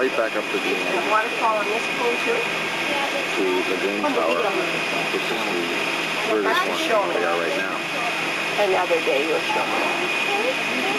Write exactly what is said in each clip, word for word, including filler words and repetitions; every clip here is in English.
right back up to the The waterfall on this pool too? to Lagoon Tower, which is the furthest one they are right now. Another day you'll show me.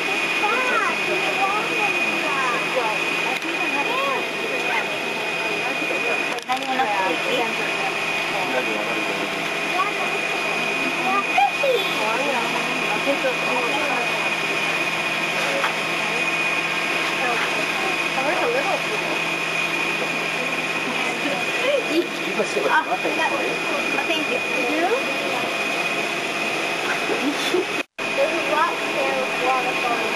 You must have nothing for you. Thank you. There's a lot there with waterfalls.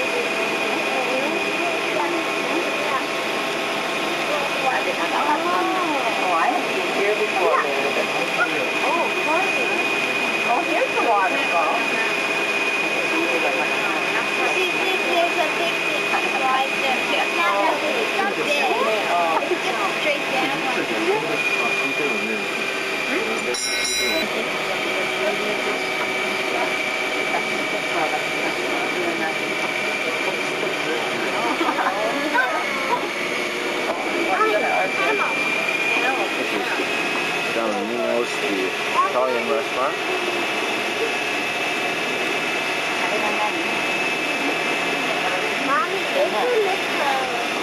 Oh, I have been here before. Oh, perfect. Oh, here's the waterfall. See, see, there's a big thing right there. Not really, it's not big. It's just straight down like Down in Nino's, the Italian restaurant. Mommy, it's a little.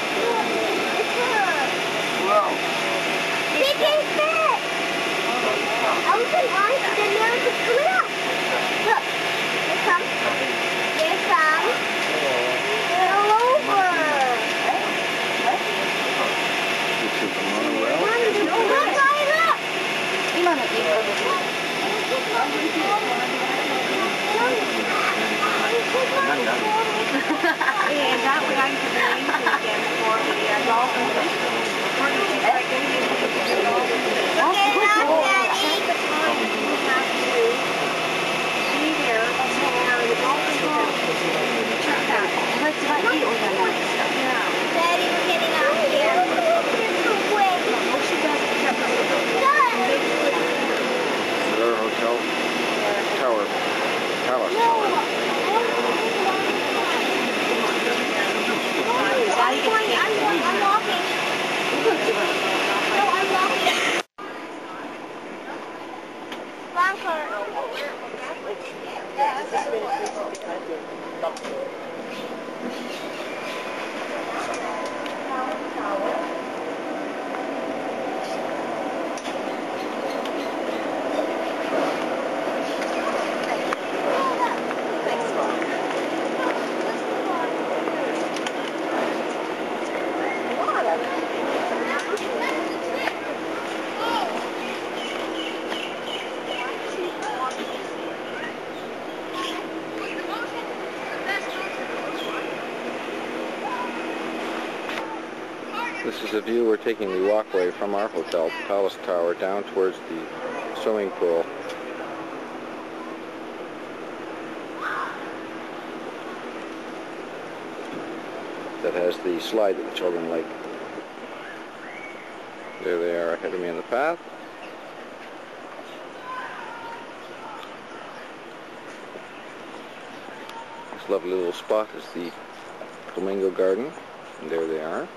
Whoa. Big and big. I was in one, then there was a tree. Look, here comes. Here comes. They're all over. Which is the monorail. Look, right up. 今のいいことです。 Is that what I'm comparing to again for the uh, dolphin fish? Or did you like Indian fish to do dolphin fish? Get up, Daddy. See there, where the dolphin fish. Check that. Let's not eat all that other stuff. Yeah. Daddy, we're getting out of here. Oh, she does accept us. Their hotel tower, palace tower. I'm going, I'm, I'm walking. No, I'm walking. Bunker. This is a view we're taking the walkway from our hotel, Palace Tower, down towards the swimming pool. That has the slide that the children like. There they are ahead of me on the path. This lovely little spot is the Flamingo Garden, and there they are.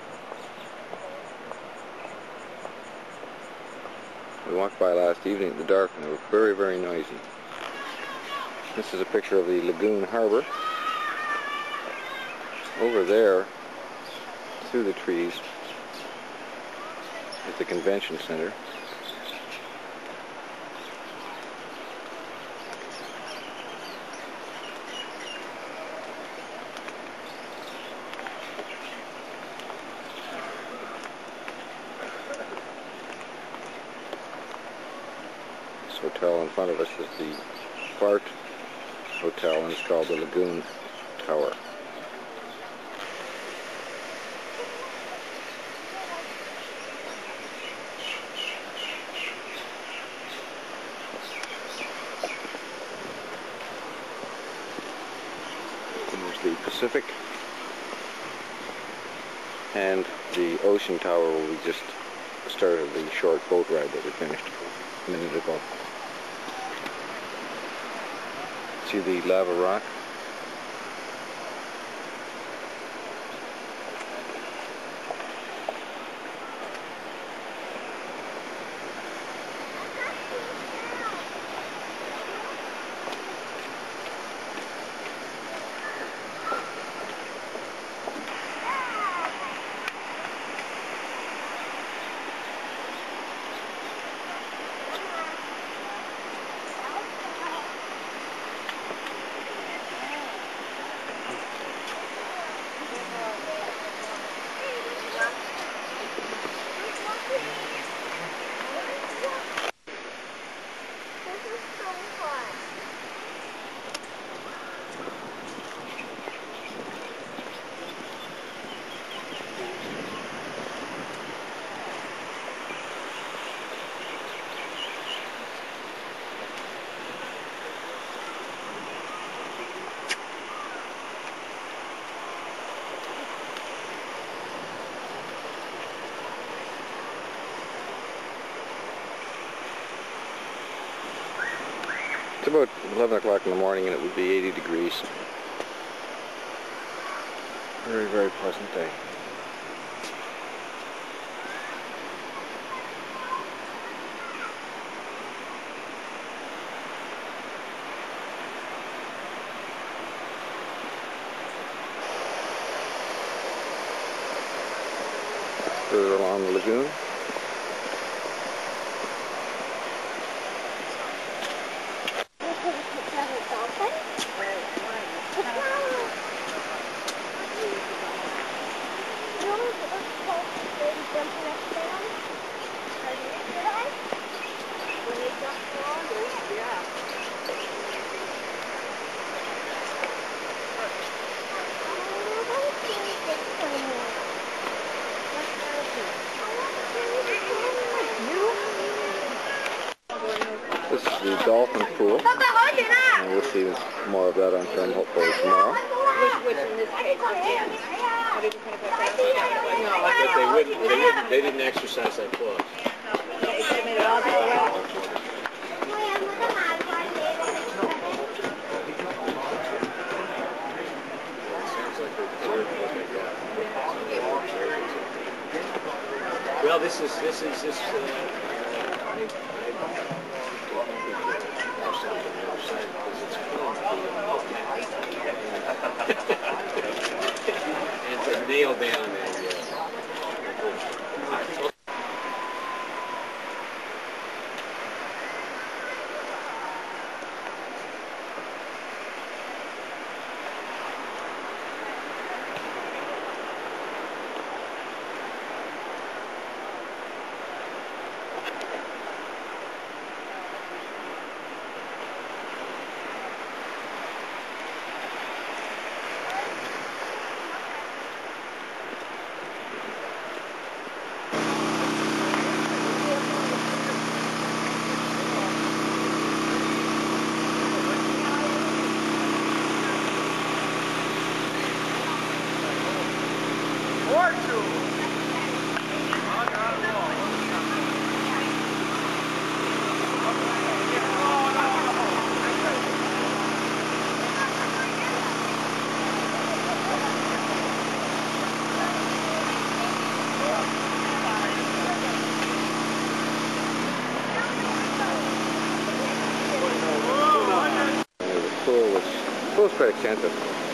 We walked by last evening in the dark and they were very, very noisy. This is a picture of the Lagoon Harbor. Over there, through the trees, is the convention center. This hotel in front of us is the Fart Hotel, and it's called the Lagoon Tower. The Pacific, and the Ocean Tower where we just started the short boat ride that we finished a minute ago. See the lava rock? about eleven o'clock in the morning and it would be eighty degrees. Very, very pleasant day. Further along the lagoon. This is the dolphin pool, and we'll see more of that on film hopefully tomorrow. Which, which in this case was dance. What did you think about that? No, But they wouldn't, they wouldn't, they didn't exercise that clause. they said made it all go away. Well, this is, this is, this, uh, I, I, have something on the other side because it's cool. And to nail down a, uh, The pool is quite extensive.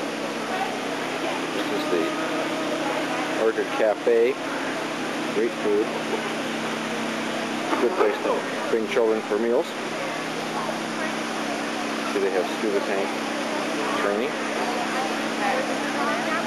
This is the Orchard Cafe. Great food. Good place to bring children for meals. See, they have scuba tank training.